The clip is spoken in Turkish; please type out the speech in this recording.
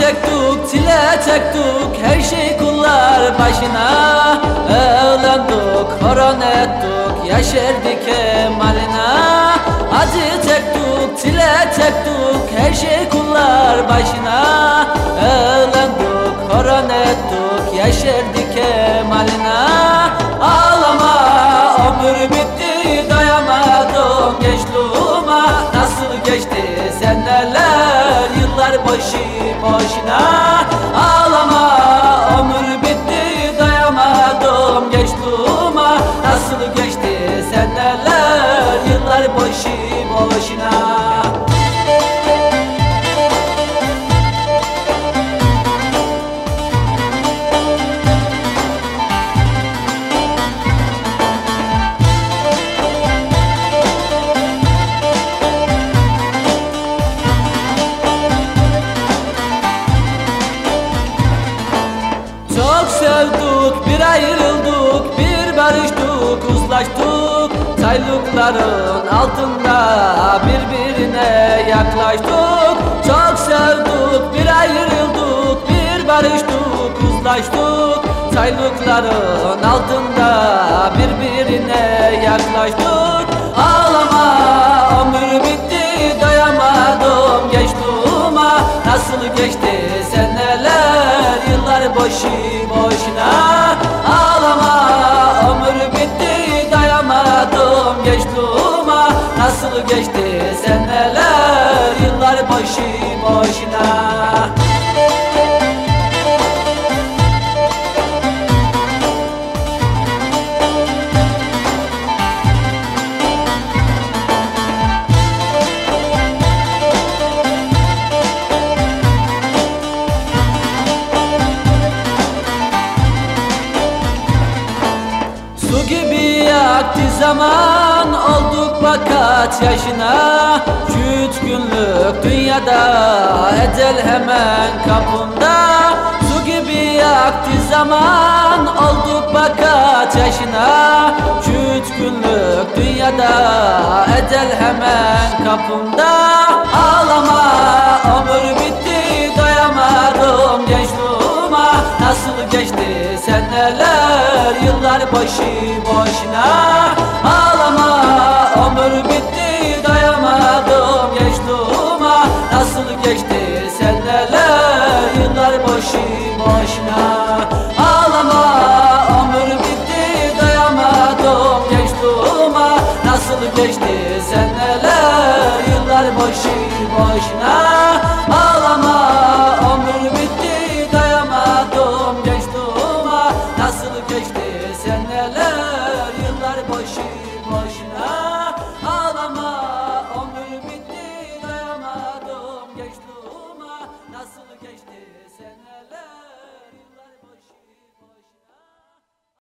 çektik, çile çektik, her şey kullar başına. Evlendik, horon ettik, yaşardık emaline. Acı çektik, çile çektik, her şey kullar başına. Evlendik, horon ettik, yaşardık emaline. Ağlama, ömür bitti, doyamadım gençliğime. Nasıl geçti seneler, yıllar boşu boşuna. Ağlama, ömür bitti, doyamadım gençliğime. Nasıl geçti seneler, yıllar boşu boşuna. Çok sevdik, bir ayrıldık, bir barıştık, uzlaştık. Çaylıkların altında birbirine yaklaştık. Çok sevdik, bir ayrıldık, bir barıştık, uzlaştık. Çaylıkların altında birbirine yaklaştık. Ağlama, ömür bitti, doyamadım gençliğime. Nasıl geçti seneler, yıllar boşu boşuna. Ağlama, ömür bitti, doyamadım gençliğime. Nasıl geçti seneler, yıllar boşu boşuna. Su gibi yaktı zaman, olduk kaç yaşına. 3 günlük dünyada, ecel hemen kapında. Su gibi yaktı zaman, olduk kaç yaşına. 3 günlük dünyada, ecel hemen kapımda. Ağlama, ömür bitti, doyamadım gençliğime. Nasıl geçti seneler, yıllar boşu boşuna. Ağlama, ömür bitti,